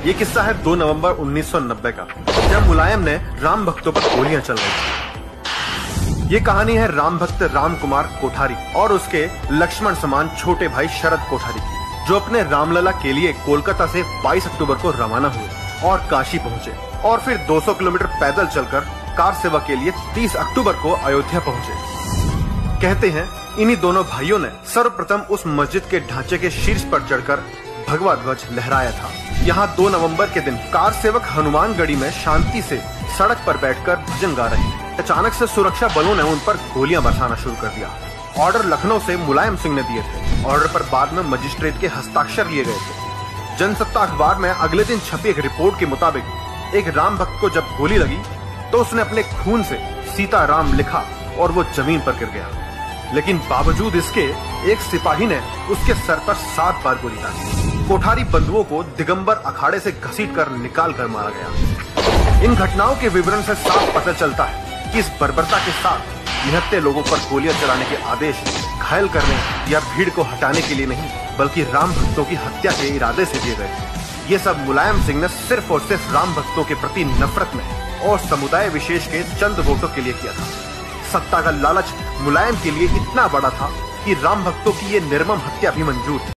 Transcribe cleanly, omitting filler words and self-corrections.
ये किस्सा है 2 नवंबर 1990 का, जब मुलायम ने राम भक्तों पर गोलियां चल रही थी। ये कहानी है राम भक्त राम कुमार कोठारी और उसके लक्ष्मण समान छोटे भाई शरद कोठारी की, जो अपने रामलला के लिए कोलकाता से 22 अक्टूबर को रवाना हुए और काशी पहुंचे और फिर 200 किलोमीटर पैदल चलकर कार सेवा के लिए 30 अक्टूबर को अयोध्या पहुंचे। कहते हैं इन्हीं दोनों भाइयों ने सर्वप्रथम उस मस्जिद के ढांचे के शीर्ष पर चढ़कर भगवा ध्वज लहराया था। यहाँ 2 नवंबर के दिन कार सेवक हनुमानगढ़ी में शांति से सड़क पर बैठकर भजन गा रहे थे। अचानक से सुरक्षा बलों ने उन पर गोलियां बरसाना शुरू कर दिया। ऑर्डर लखनऊ से मुलायम सिंह ने दिए थे। ऑर्डर पर बाद में मजिस्ट्रेट के हस्ताक्षर लिए गए थे। जनसत्ता अखबार में अगले दिन छपी एक रिपोर्ट के मुताबिक एक राम भक्त को जब गोली लगी तो उसने अपने खून से सीताराम लिखा और वो जमीन पर गिर गया। लेकिन बावजूद इसके एक सिपाही ने उसके सर पर 7 बार गोली दागी। कोठारी बंधुओं को दिगंबर अखाड़े से घसीटकर निकाल कर मारा गया। इन घटनाओं के विवरण से साफ पता चलता है कि इस बर्बरता के साथ निहत्थे लोगों पर गोलियां चलाने के आदेश घायल करने या भीड़ को हटाने के लिए नहीं, बल्कि राम भक्तों की हत्या के इरादे से दिए गए। ये सब मुलायम सिंह ने सिर्फ और सिर्फ राम भक्तों के प्रति नफरत में और समुदाय विशेष के चंद वोटों के लिए किया था। सत्ता का लालच मुलायम के लिए इतना बड़ा था कि राम भक्तों की ये निर्मम हत्या भी मंजूर थी।